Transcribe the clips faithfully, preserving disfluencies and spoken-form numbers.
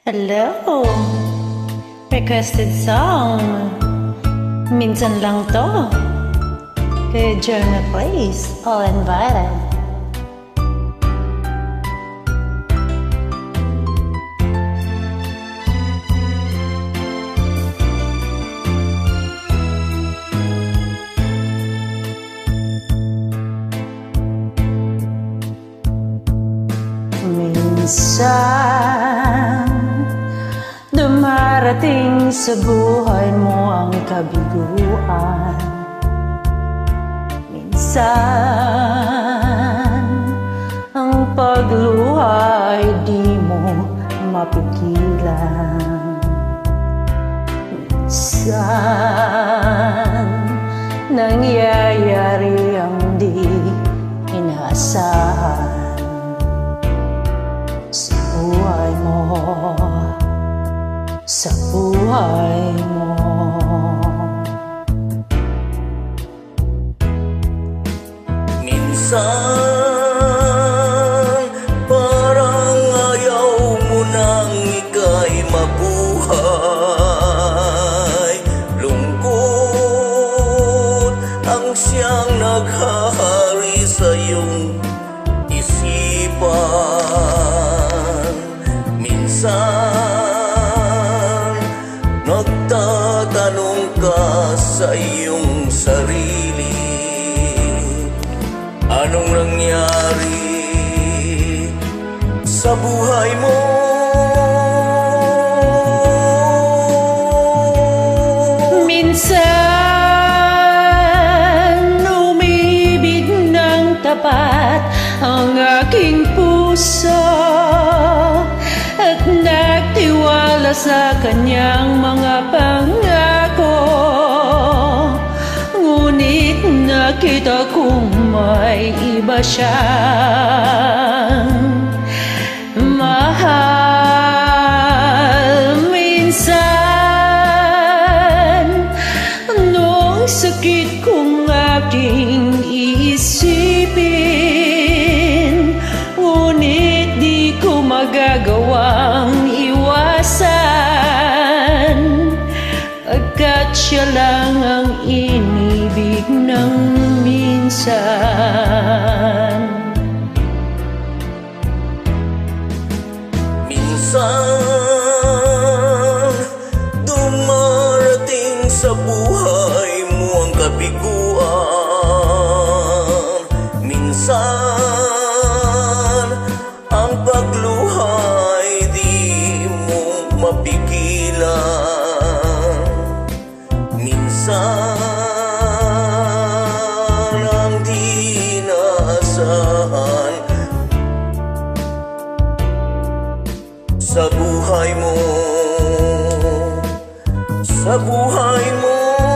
Hello! Requested song. Minsan lang to. Kaya Journal Place, all invited. Minsan dumarating sa buhay mo ang kabiguan. Minsan ang pagluha ay di mo mapigilan. Minsan nangyayari ang di inaasahan sa buhay mo, sa buhay mo. Minsan parang ayaw mo nang ika'y mabuhay. Lungkot ang siyang naghahari sa iyong isipan. Minsan nagtatanong ka sa iyong sarili, anong nangyari sa buhay mo? Minsan umibig ng tapat ang aking puso at nagtiwala sa kanyang mga pangako. Ngunit nakita kong may iba siyang mahal. Minsan nung sakit kong aking iisipin, ngunit di ko magagawang iwasan, pagkat siya lang ang inibig ng minsan. Minsan dumarating sa buhay mo ang kabiguan. Minsan ang pagluhay di mo mapigilan. Minsan ang di inaasahan sa buhay mo, sa buhay mo.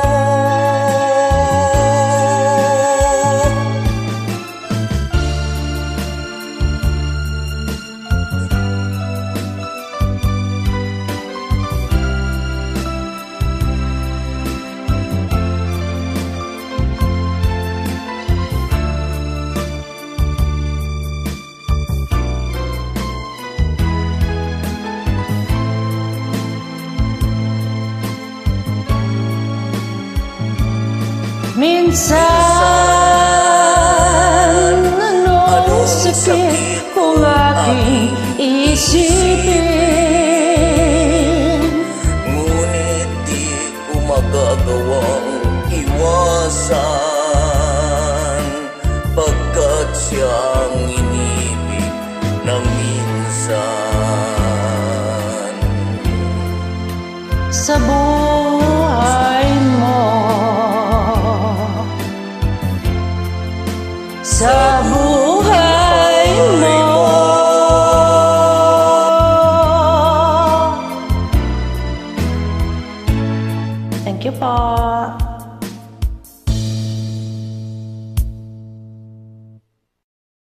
Minsan anong sakit kung aking isipin, ngunit di ko magagawang iwasan, pagkat siyang inibig ng minsan. Sa buhay mo, sa buhay mo. Thank you po.